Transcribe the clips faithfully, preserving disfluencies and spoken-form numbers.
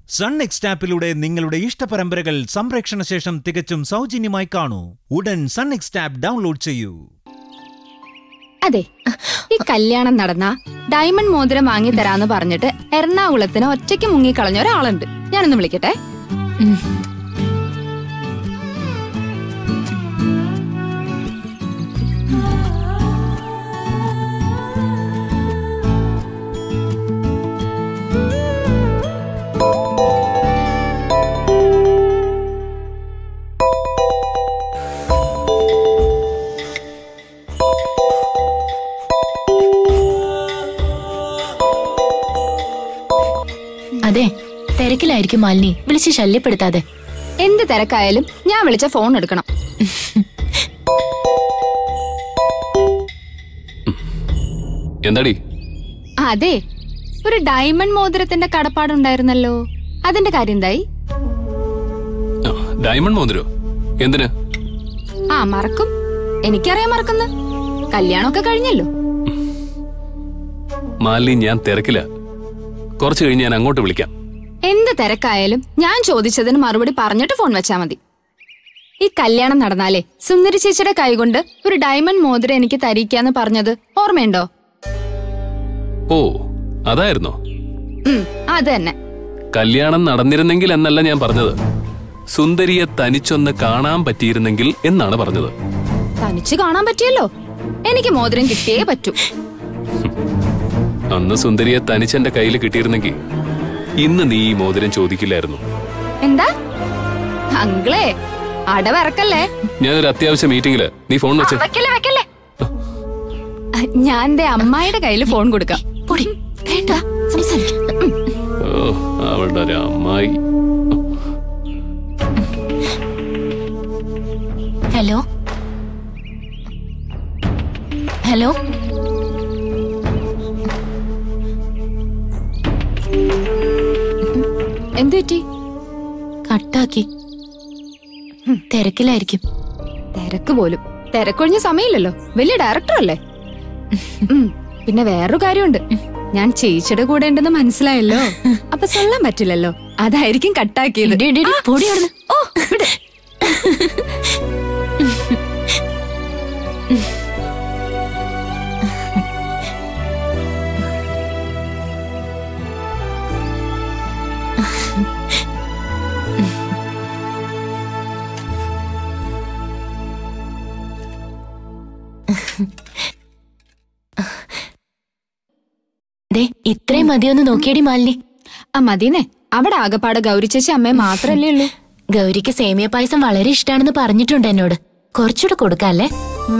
Sun next ആപ്പിലൂടെ നിങ്ങളുടെ ഇഷ്ടപരമ്പരകൾ സംപ്രേക്ഷണ ശേഷം തികച്ചും സൗജന്യമായി കാണൂ. ഉടൻ സൺ നെക്സ്റ്റ് ആപ്പ് ഡൗൺലോഡ് ചെയ്യൂ. അതെ, ഈ കല്യാണം നടന്ന ഡയമണ്ട് മോതിരം വാങ്ങി തരാന്ന് പറഞ്ഞിട്ട് എറണാകുളത്തിന് ഒറ്റയ്ക്ക് മുങ്ങിക്കളഞ്ഞ ഒരാളുണ്ട്. ഞാനൊന്ന് വിളിക്കട്ടെ. അതെ, തിരക്കിലായിരിക്കും മാലിനി. വിളിച്ച് ശല്യപ്പെടുത്താതെ. എന്ത് തിരക്കായാലും ഞാൻ വിളിച്ച ഫോൺ എടുക്കണം. എന്താടി? അതെ, ഒരു ഡയമണ്ട് മോതിരത്തിന്റെ കടപ്പാടുണ്ടായിരുന്നല്ലോ, അതിന്റെ കാര്യം എന്തായി? ഡയമണ്ട് മോതിരോ? എന്തിന്? ആ, മറക്കും. എനിക്കറിയാം മറക്കുന്ന. കല്യാണമൊക്കെ കഴിഞ്ഞല്ലോ. മാലിനി, ഞാൻ തിരക്കില്ല. കുറച്ചു കഴിഞ്ഞ് ഞാൻ അങ്ങോട്ട് വിളിക്കാം. എന്ത് തിരക്കായാലും ഞാൻ ചോദിച്ചതിന് മറുപടി പറഞ്ഞിട്ട് ഫോൺ വെച്ചാ മതി. ഈ കല്യാണം നടന്നാലേ സുന്ദരി ചേച്ചിയുടെ കൈകൊണ്ട് ഒരു ഡയമണ്ട് മോതിരം എനിക്ക് തരിക്കാന്ന് പറഞ്ഞത് ഓർമ്മയുണ്ടോ? ഓ, അതായിരുന്നോ? അത് തന്നെ. കല്യാണം നടന്നിരുന്നെങ്കിൽ എന്നല്ല ഞാൻ പറഞ്ഞത്. സുന്ദരിയെ തനിച്ചൊന്ന് കാണാൻ പറ്റിയിരുന്നെങ്കിൽ എന്നാണ് പറഞ്ഞത്. തനിച്ച് കാണാൻ പറ്റിയല്ലോ. എനിക്ക് മോതിരം കിട്ടിയേ പറ്റൂ. അന്ന് സുന്ദരിയെ തനിച്ചെന്റെ കയ്യിൽ കിട്ടിയിരുന്നെങ്കിൽ ഇന്ന് നീ ഈ മോതിരം ചോദിക്കില്ലായിരുന്നു. എന്താ അങ്കിളേ, അടവിറക്കല്ലേ. ഞാനൊരു അത്യാവശ്യ മീറ്റിംഗില്. നീ ഫോൺ വെച്ചേ. ഞാൻ എന്റെ അമ്മായിയുടെ കയ്യിൽ ഫോൺ കൊടുക്കാം. ഓ, അവളുടെ ഒരു അമ്മായി. ഹലോ ഹലോ എന്ത് പറ്റി? കട്ടാക്കി. തിരക്കിലായിരിക്കും. തിരക്ക് പോലും. തിരക്കൊഴിഞ്ഞ സമയമില്ലല്ലോ. വലിയ ഡയറക്ടർ അല്ലേ. പിന്നെ വേറൊരു കാര്യമുണ്ട്. ഞാൻ ചേച്ചിയുടെ കൂടെ ഉണ്ടെന്ന് മനസ്സിലായല്ലോ. അപ്പൊ ചൊല്ലാൻ പറ്റില്ലല്ലോ. അതായിരിക്കും കട്ടാക്കിയത്. ഓ, ഇത്രയും മതിയൊന്ന് നോക്കിയടി മാലിനി. ആ മതിനെ. അവിടെ ആകപ്പാട് ഗൗരി ചേച്ചി അമ്മയെ മാത്രല്ലേ ഉള്ളൂ. ഗൗരിക്ക് സേമിയ പായസം വളരെ ഇഷ്ടാണെന്ന് പറഞ്ഞിട്ടുണ്ട് എന്നോട്. കുറച്ചുകൂടെ കൊടുക്കാല്ലേ?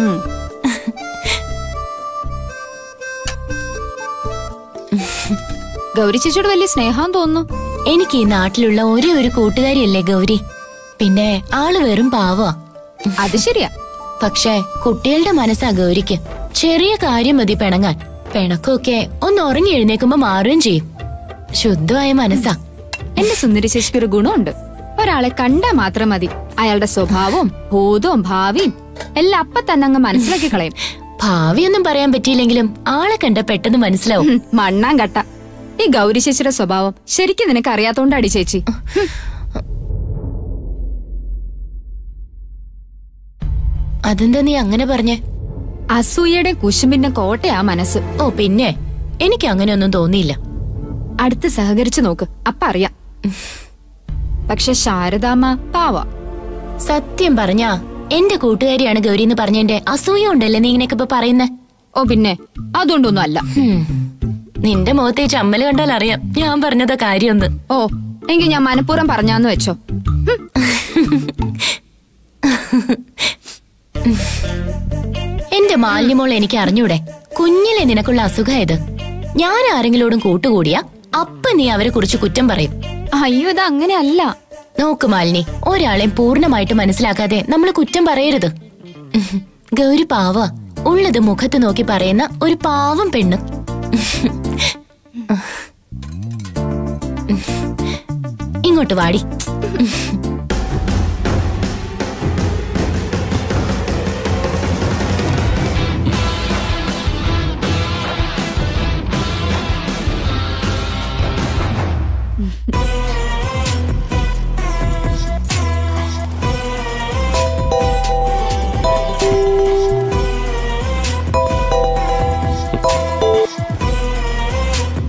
ഗൗരി ചേച്ചിയോട് വലിയ സ്നേഹം തോന്നുന്നു. എനിക്ക് ഈ നാട്ടിലുള്ള ഒരേ ഒരു കൂട്ടുകാരിയല്ലേ ഗൗരി. പിന്നെ ആള് വെറും പാവാ. അത് ശരിയാ. പക്ഷേ കുട്ടികളുടെ മനസ്സാ ഗൗരിക്ക്. ചെറിയ കാര്യം മതി പിണങ്ങാൻ. പിണക്കൊക്കെ ഒന്ന് ഉറങ്ങി എഴുന്നേക്കുമ്പോ മാറുകയും ചെയ്യും. ശുദ്ധമായ മനസ്സാ. എന്റെ സുന്ദരി ചേച്ചിക്ക് ഒരു ഗുണമുണ്ട്. ഒരാളെ കണ്ടാ മാത്രം മതി അയാളുടെ സ്വഭാവവും ഭൂതവും ഭാവിയും എല്ലാം അപ്പൊ തന്നെ അങ്ങ് മനസ്സിലാക്കി കളയും. ഭാവിയൊന്നും പറയാൻ പറ്റിയില്ലെങ്കിലും ആളെ കണ്ട പെട്ടെന്ന് മനസ്സിലാവും. മണ്ണാൻ കട്ട. ഈ ഗൗരി ചേച്ചിയുടെ സ്വഭാവം ശരിക്കും നിനക്ക് അറിയാത്തോണ്ടാടി ചേച്ചി. അതെന്താ നീ അങ്ങനെ പറഞ്ഞേ? അസൂയയുടെ കുശുമ്പിന്റെ കോട്ടയാ മനസ്സ്. ഓ പിന്നെ, എനിക്ക് അങ്ങനെയൊന്നും തോന്നിയില്ല. അടുത്ത് സഹകരിച്ചു നോക്ക്, അപ്പ അറിയാം. പക്ഷെ ശാരദാമ്മ പാവാ. സത്യം പറഞ്ഞാ എന്റെ കൂട്ടുകാരിയാണ് ഗൗരി എന്ന് പറഞ്ഞെന്റെ അസൂയ ഉണ്ടല്ലേ നീ ഇങ്ങനെയൊക്കെ ഇപ്പൊ പറയുന്നേ? ഓ പിന്നെ, അതുകൊണ്ടൊന്നും അല്ല. നിന്റെ മുഖത്തെ ചമ്മല് കണ്ടാൽ അറിയാം ഞാൻ പറഞ്ഞതാ കാര്യമൊന്ന്. ഓ, എങ്കിൽ ഞാൻ മനഃപൂർവ്വം പറഞ്ഞാന്ന് വെച്ചോ. എന്റെ മാലിന്യമോൾ എനിക്ക് അറിഞ്ഞൂടെ? കുഞ്ഞിലെ നിനക്കുള്ള അസുഖമായത്. ഞാൻ ആരെങ്കിലോടും കൂട്ടുകൂടിയാ അപ്പൊ നീ അവരെ കുറിച്ച് കുറ്റം പറയും. അയ്യോ, ഇത് അങ്ങനെ അല്ല. നോക്ക് മാലിനി, ഒരാളെയും പൂർണ്ണമായിട്ട് മനസ്സിലാക്കാതെ നമ്മൾ കുറ്റം പറയരുത്. ഗൗരി പാവ, ഉള്ളത് മുഖത്ത് നോക്കി പറയുന്ന ഒരു പാവം പെണ്ണ്. ഇങ്ങോട്ട് വാടി.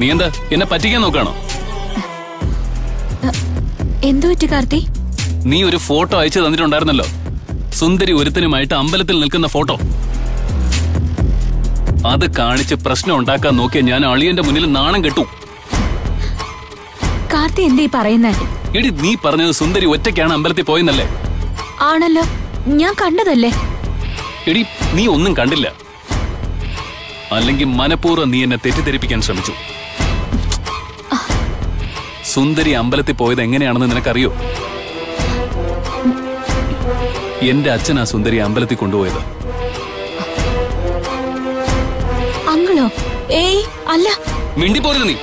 നീ എന്താ എന്നെ പറ്റിക്കാൻ നോക്കാണോ? എന്തു പറ്റി കാർത്തി? നീ ഒരു ഫോട്ടോ അയച്ചു തന്നിട്ടുണ്ടായിരുന്നല്ലോ, സുന്ദരി ഒരുത്തനുമായിട്ട് അമ്പലത്തിൽ നിൽക്കുന്ന ഫോട്ടോ. അത് കാണിച്ച് പ്രശ്നം ഉണ്ടാക്കാൻ നോക്കിയ ഞാൻ അളിയന്റെ മുന്നിൽ നാണം കെട്ടു. കാർത്തി എന്തേ പറയുന്നേ? എടി, നീ പറഞ്ഞത് സുന്ദരി ഒറ്റയ്ക്കാണ് അമ്പലത്തിൽ പോയെന്നല്ലേ? ആണല്ലോ, ഞാൻ കണ്ടതല്ലേ. എടി, നീ ഒന്നും കണ്ടില്ല. അല്ലെങ്കിൽ മനഃപൂർവ്വം നീ എന്നെ തെറ്റിദ്ധരിപ്പിക്കാൻ ശ്രമിച്ചു. സുന്ദരി അമ്പലത്തിൽ പോയത് എങ്ങനെയാണെന്ന് നിനക്കറിയോ? എന്റെ അച്ഛനാ സുന്ദരി അമ്പലത്തിൽ കൊണ്ടുപോയത്. അങ്ങളോ? ഏയ് അല്ല. മിണ്ടിപ്പോരുത് നീ.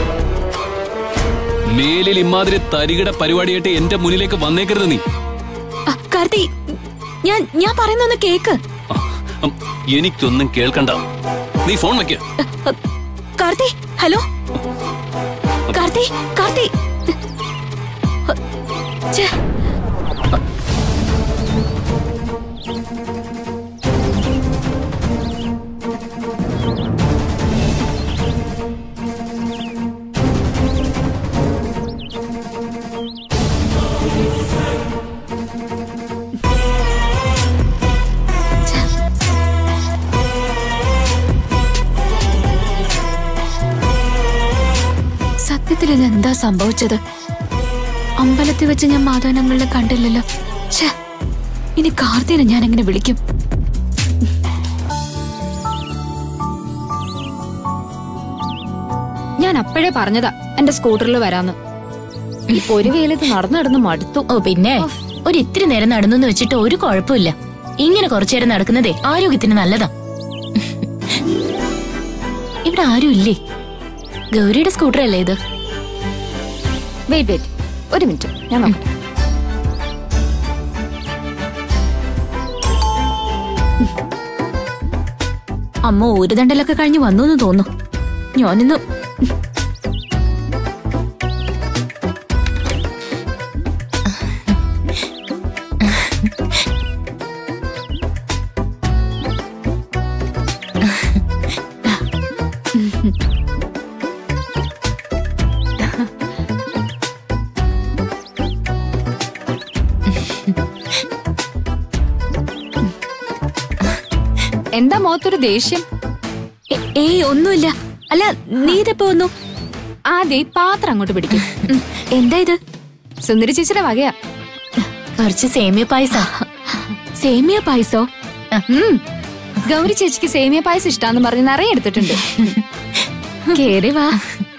മേലിൽ ഇമാതിരി തരികിട പരിപാടിയായിട്ട് എന്റെ മുന്നിലേക്ക് വന്നേക്കരുത് നീ. കാർത്തി, ഞാൻ ഞാൻ പറയുന്നൊന്ന് കേക്ക്. എനിക്കൊന്നും കേൾക്കണ്ട. നീ ഫോൺ വെക്ക. കാർത്തി, ഹലോ കാർത്തി. കാർത്തി, സത്യത്തിൽ ഇതെന്താ സംഭവിച്ചത്? അമ്പലത്തിൽ വെച്ച് ഞാൻ മാധവനങ്ങളിലെ കണ്ടില്ലല്ലോ. ഛേ, ഇനി കാർത്തിനെ ഞാൻ എങ്ങനെ വിളിക്കും? ഞാൻ അപ്പോഴേ പറഞ്ഞതാ എന്റെ സ്കൂട്ടറിൽ വരാന്ന്. ഇപ്പൊ ഒരു വെയിലത്ത് നടന്നു നടന്ന് മടുത്തു. ഓ പിന്നെ, ഒരു ഇത്തിരി നേരം നടന്നു വെച്ചിട്ട് ഒരു കുഴപ്പമില്ല. ഇങ്ങനെ കുറച്ചു നേരം നടക്കുന്നതേ ആരോഗ്യത്തിന് നല്ലതാ. ഇവിടെ ആരും ഇല്ലേ? ഗൗരിയുടെ സ്കൂട്ടർ അല്ലേ ഇത്? വെയിറ്റ് വെയിറ്റ് ഒരു മിനിറ്റ്, ഞാൻ നോക്കട്ടെ. അമ്മ ഒരു ദണ്ടലൊക്കെ കഴിഞ്ഞ് വന്നു എന്ന് തോന്നുന്നു. ഞാനിന്ന് എന്താ മുഖത്തൊരു ദേഷ്യം? ഏയ് ഒന്നുമില്ല. അല്ല, നീ ഇതെപ്പോ വന്നു? ആദ്യം പാത്രം അങ്ങോട്ട് പിടിക്കും. എന്താ ഇത്? സുന്ദരി ചേച്ചിയുടെ വകയാ. കുറച്ച് സേമിയ പായസ. സേമിയ പായസോ? ഗൗരി ചേച്ചിക്ക് സേമിയ പായസം ഇഷ്ടാന്ന് പറഞ്ഞ് നിറയെ എടുത്തിട്ടുണ്ട്. കേറി വാ.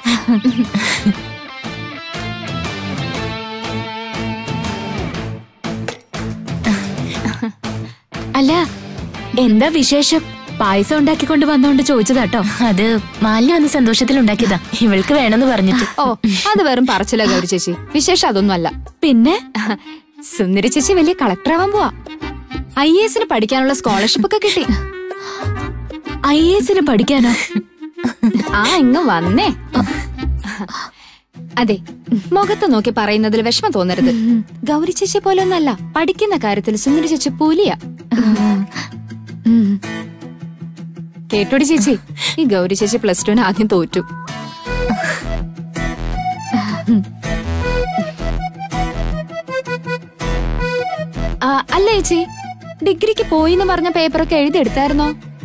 അല്ല, എന്താ വിശേഷം? പായസം ഉണ്ടാക്കിക്കൊണ്ട് വന്നോണ്ട് ചോദിച്ചതാട്ടോ. അത് മാലിന്യ വന്ന സന്തോഷത്തിൽ ഉണ്ടാക്കിയതാ, ഇവൾക്ക് വേണമെന്ന് പറഞ്ഞിട്ട്. ഓ, അത് വെറും പറച്ചില്ല ഗൗരി ചേച്ചി. വിശേഷം അതൊന്നും അല്ല. പിന്നെ സുന്ദരി ചേച്ചി വലിയ കളക്ടർ ആവാൻ പോവാ. ഐ എ എസിന് പഠിക്കാനുള്ള സ്കോളർഷിപ്പ് ഒക്കെ കിട്ടി. ഐ എ എസിന് പഠിക്കാനോ? ആ, ഇങ്ങ് വന്നേ. അതെ, മുഖത്ത് നോക്കി പറയുന്നതിൽ വിഷമം തോന്നരുത്. ഗൗരി ചേച്ചി പോലെ ഒന്നല്ല, പഠിക്കുന്ന കാര്യത്തിൽ സുന്ദരി ചേച്ചി പൂലിയാ. കേട്ടോടി ചേച്ചി, ഈ ഗൗരി ചേച്ചി പ്ലസ് ടുവിന് ആദ്യം തോറ്റു. അല്ല ചേച്ചി, ഡിഗ്രിക്ക് പോയിന്ന് പറഞ്ഞ പേപ്പറൊക്കെ എഴുതിയെടുത്തായിരുന്നോ?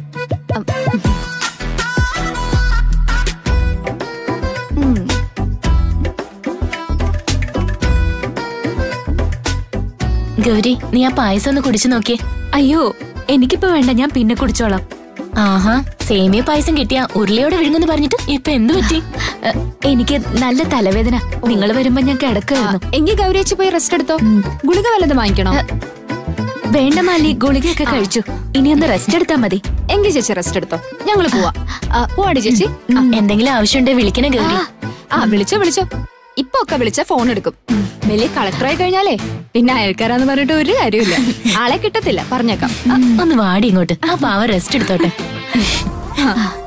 ഗൗരി, നീ ആ പായസം ഒന്ന് കുടിച്ചു നോക്കിയേ. അയ്യോ, എനിക്കിപ്പോ വേണ്ട, ഞാൻ പിന്നെ കുടിച്ചോളാം. ആഹാ, സേമിയ പായസം കിട്ടിയ ഉരുളയോടെ വിഴുങ്ങുന്നു പറഞ്ഞിട്ട് ഇപ്പൊ എന്ത് പറ്റി? എനിക്ക് നല്ല തലവേദന. നിങ്ങൾ വരുമ്പോ ഞാൻ കിടക്കായിരുന്നു. എങ്കിൽ ഗൗരിയേച്ചി പോയി റെസ്റ്റ് എടുത്തോ. ഗുളിക വല്ലതും വാങ്ങിക്കണോ? വേണ്ട മാലി, ഗുളികയൊക്കെ കഴിച്ചു. ഇനി ഒന്ന് റെസ്റ്റ് എടുത്താ മതി. എങ്കിൽ ചേച്ചി റെസ്റ്റ് എടുത്തോ, ഞങ്ങള് പോവാ. പോവാടി ചേച്ചി. എന്തെങ്കിലും ആവശ്യമുണ്ടേ വിളിക്കണേ ഗൗരി. ആ, വിളിച്ചോ വിളിച്ചോ. ഇപ്പൊ ഒക്കെ വിളിച്ച ഫോൺ എടുക്കും. വലിയ കളക്ടറായി കഴിഞ്ഞാലേ പിന്നെ അയൽക്കാരാന്ന് പറഞ്ഞിട്ട് ഒരു കാര്യമില്ല. ആളെ കിട്ടത്തില്ല, പറഞ്ഞേക്കാം. ഒന്ന് വാടി ഇങ്ങോട്ട്. ആ പാവ റെസ്റ്റ് എടുത്തോട്ടെ.